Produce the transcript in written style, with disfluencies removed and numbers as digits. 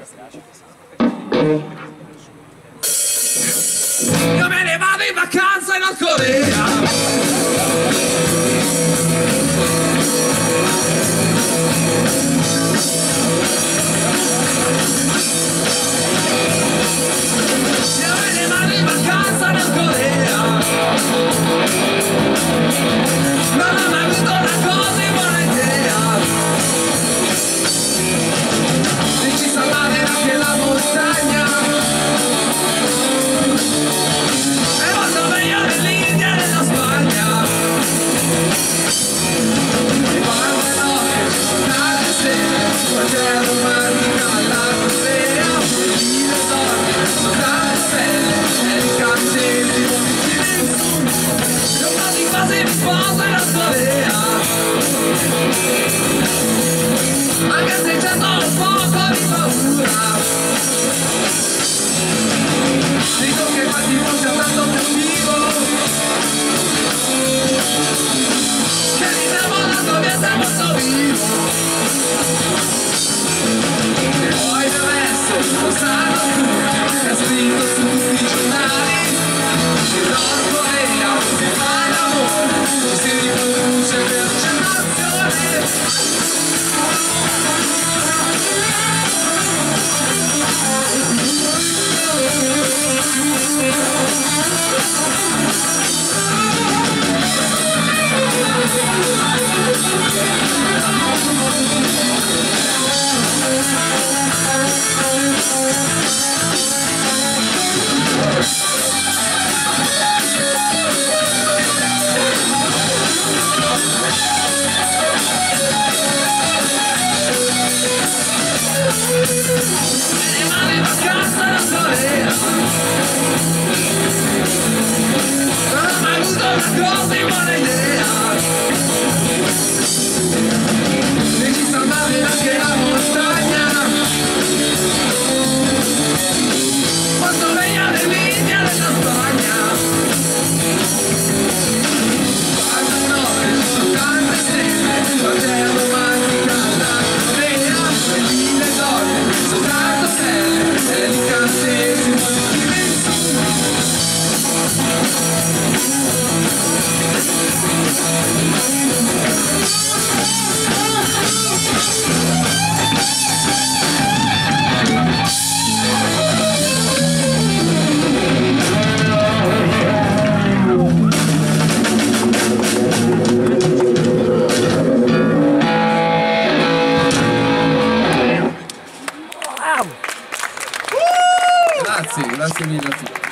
Io me ne vado in vacanza in Nord Corea. Anche se c'è solo un poco di paura, dico che quasi non c'è tanto motivo, che l'innamorato mi sta molto vivo. E poi deve essere lo sanno tutti, è scritto su tutti i giornali, che Nord Corea si fa l'amore, si riproduce per generazioni. Così buona idea, devi salvare anche la montagna, quando venga l'invidia della Spagna, quando notte sono tante stelle, guarda romantica la Corea, e lì le donne sono tanto belle, e di cantesimo di nessuno. Grazie mille a tutti.